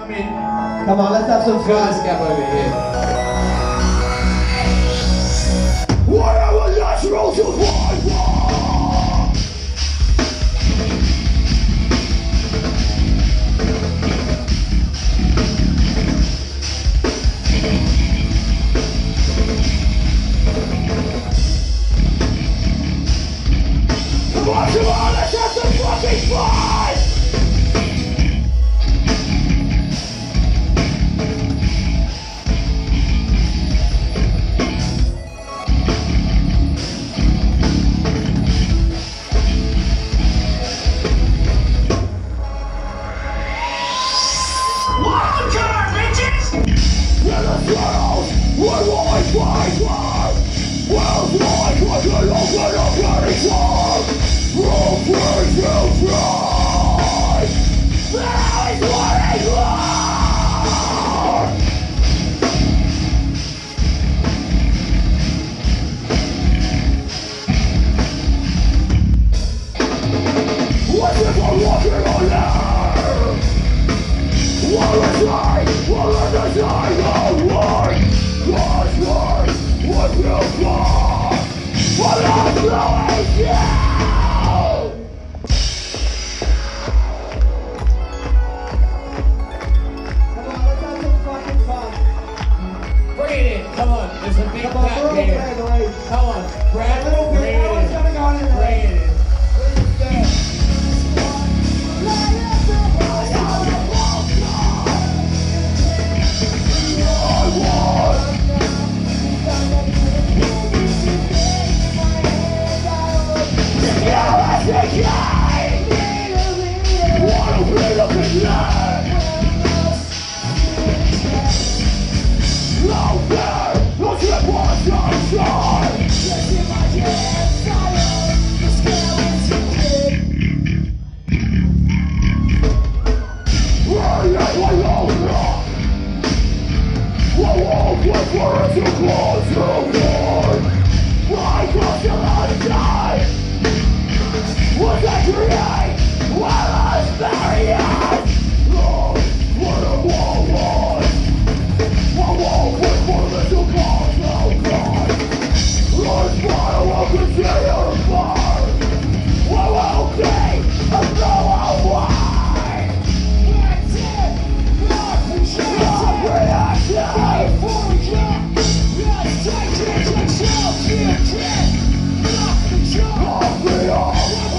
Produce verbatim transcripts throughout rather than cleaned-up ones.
mean, come on, let's have some fun. step over here. Whatever natural to find. Come on, come on, let's have some fucking fun! Welcome, bitches! Let us go! We're going to fight! Well, like what you don't get up any time. Roll free to try. That is what I want. What if I'm walking on air? What is I? What is I? The word. God's word. What will fall? What I'm blowing down! Come on, let's have some fucking fun. Bring it in, come on. There's a big Come on, cat little here. bit, boys. Come on, Brad, A little bit. bring it That one's in. coming on in there. Bring it in. What I create, well, I bury it. Oh, what a wall was. I won't wait for the to cause no God. Lord's fire will continue to burn. We will be a blowout wine. That's it. Not rejection. Not reaction. For you. Let's take it yourself. You're dead. Not control. Not real.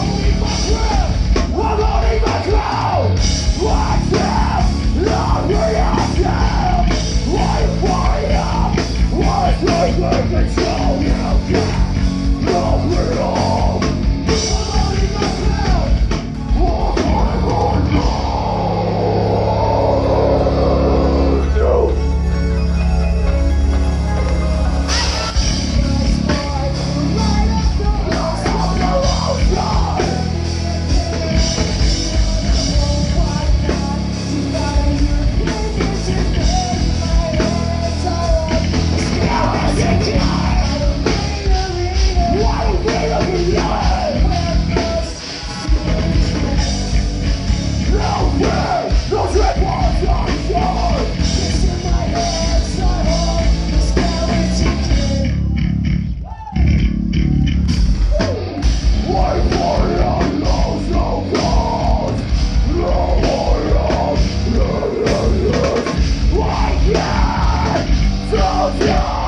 I'm only my crown! What's up? Not reactive! Why fire? Why take control? You can't not real! I'm only my crown! What's on my crown?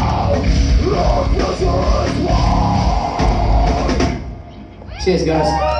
Cheers, guys.